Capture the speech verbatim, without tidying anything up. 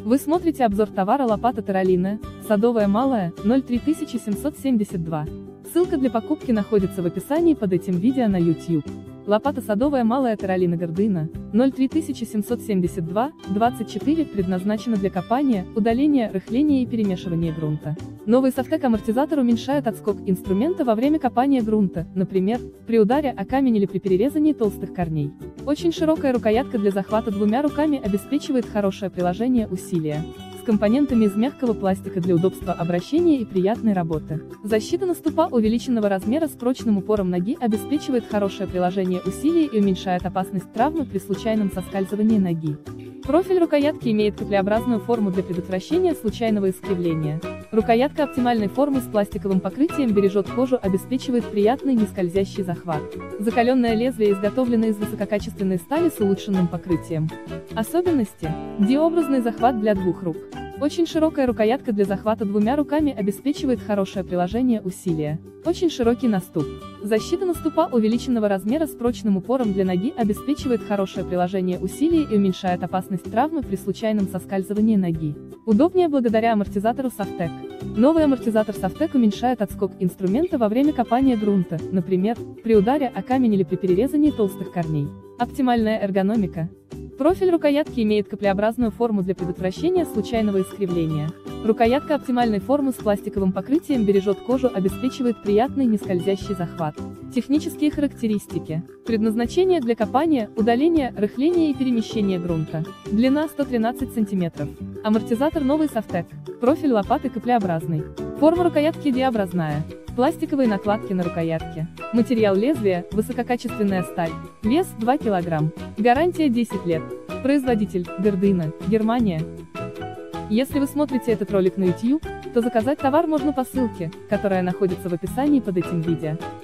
Вы смотрите обзор товара лопата Терралина, садовая малая, ноль три семьсот семьдесят два. Ссылка для покупки находится в описании под этим видео на YouTube. Лопата садовая малая Терралина Гардена, ноль три семьсот семьдесят два, двадцать четыре предназначена для копания, удаления, рыхления и перемешивания грунта. Новый Софтек амортизатор уменьшает отскок инструмента во время копания грунта, например, при ударе о камень или при перерезании толстых корней. Очень широкая рукоятка для захвата двумя руками обеспечивает хорошее приложение усилия. С компонентами из мягкого пластика для удобства обращения и приятной работы. Защита на ступа увеличенного размера с прочным упором ноги обеспечивает хорошее приложение усилия и уменьшает опасность травмы при случайном соскальзывании ноги. Профиль рукоятки имеет каплеобразную форму для предотвращения случайного искривления. Рукоятка оптимальной формы с пластиковым покрытием бережет кожу, обеспечивает приятный нескользящий захват. Закаленное лезвие изготовлено из высококачественной стали с улучшенным покрытием. Особенности: D-образный захват для двух рук. Очень широкая рукоятка для захвата двумя руками обеспечивает хорошее приложение усилия. Очень широкий наступ. Защита наступа увеличенного размера с прочным упором для ноги обеспечивает хорошее приложение усилия и уменьшает опасность травмы при случайном соскальзывании ноги. Удобнее благодаря амортизатору Софтек. Новый амортизатор Софтек уменьшает отскок инструмента во время копания грунта, например, при ударе о камень или при перерезании толстых корней. Оптимальная эргономика. Профиль рукоятки имеет каплеобразную форму для предотвращения случайного искривления. Рукоятка оптимальной формы с пластиковым покрытием бережет кожу, обеспечивает приятный нескользящий захват. Технические характеристики. Предназначение для копания, удаления, рыхления и перемещения грунта. Длина сто тринадцать сантиметров. Амортизатор новый Софтек. Профиль лопаты каплеобразный. Форма рукоятки D-образная. Пластиковые накладки на рукоятке. Материал лезвия – высококачественная сталь. Вес – два килограмма. Гарантия десять лет. Производитель – Гардена, Германия. Если вы смотрите этот ролик на YouTube, то заказать товар можно по ссылке, которая находится в описании под этим видео.